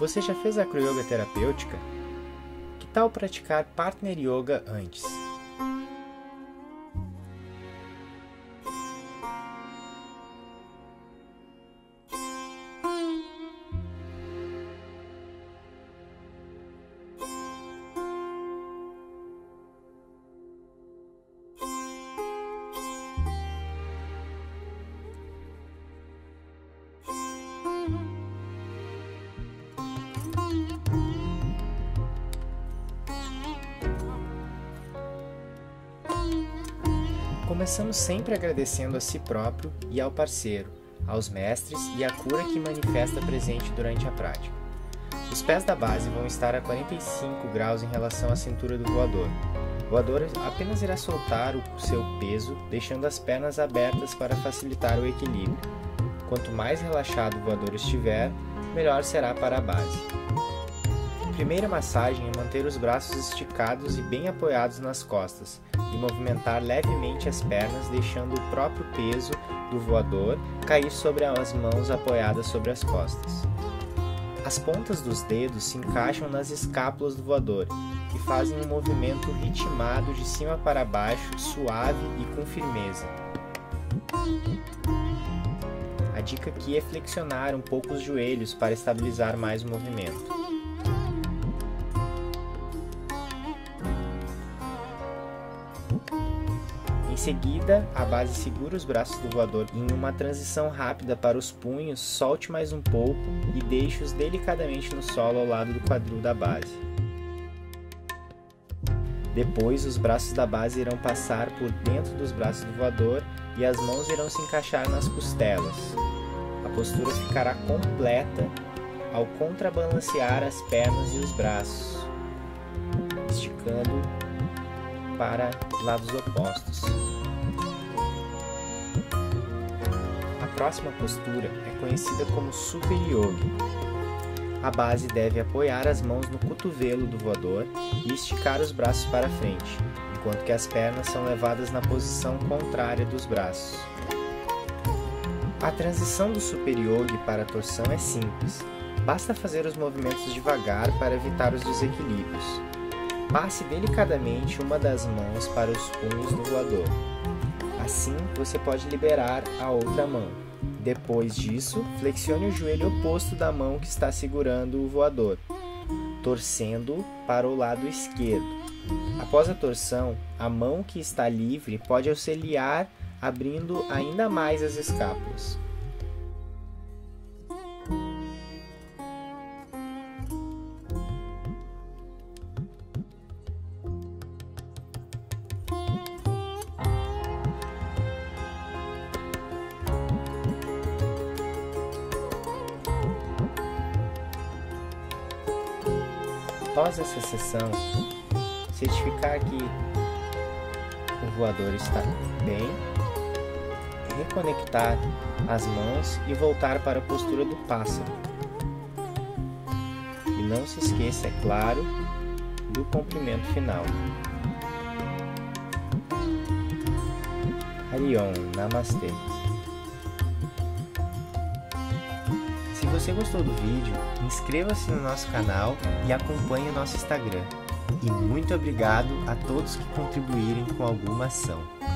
Você já fez acroyoga terapêutica? Que tal praticar partner yoga antes? Começamos sempre agradecendo a si próprio e ao parceiro, aos mestres e à cura que manifesta presente durante a prática. Os pés da base vão estar a 45 graus em relação à cintura do voador. O voador apenas irá soltar o seu peso, deixando as pernas abertas para facilitar o equilíbrio. Quanto mais relaxado o voador estiver, melhor será para a base. A primeira massagem é manter os braços esticados e bem apoiados nas costas e movimentar levemente as pernas, deixando o próprio peso do voador cair sobre as mãos apoiadas sobre as costas. As pontas dos dedos se encaixam nas escápulas do voador e fazem um movimento ritmado de cima para baixo, suave e com firmeza. A dica aqui é flexionar um pouco os joelhos para estabilizar mais o movimento. Em seguida, a base segura os braços do voador em uma transição rápida para os punhos, solte mais um pouco e deixe-os delicadamente no solo ao lado do quadril da base. Depois, os braços da base irão passar por dentro dos braços do voador e as mãos irão se encaixar nas costelas. A postura ficará completa ao contrabalancear as pernas e os braços, esticando para lados opostos. A próxima postura é conhecida como Super Yogi. A base deve apoiar as mãos no cotovelo do voador e esticar os braços para frente, enquanto que as pernas são levadas na posição contrária dos braços. A transição do Super Yogi para a torção é simples. Basta fazer os movimentos devagar para evitar os desequilíbrios. Passe delicadamente uma das mãos para os punhos do voador. Assim, você pode liberar a outra mão. Depois disso, flexione o joelho oposto da mão que está segurando o voador, torcendo para o lado esquerdo. Após a torção, a mão que está livre pode auxiliar abrindo ainda mais as escápulas. Após essa sessão, certificar que o voador está bem, reconectar as mãos e voltar para a postura do pássaro. E não se esqueça, é claro, do comprimento final. Hariom, Namastê. Se você gostou do vídeo, inscreva-se no nosso canal e acompanhe o nosso Instagram. E muito obrigado a todos que contribuírem com alguma ação.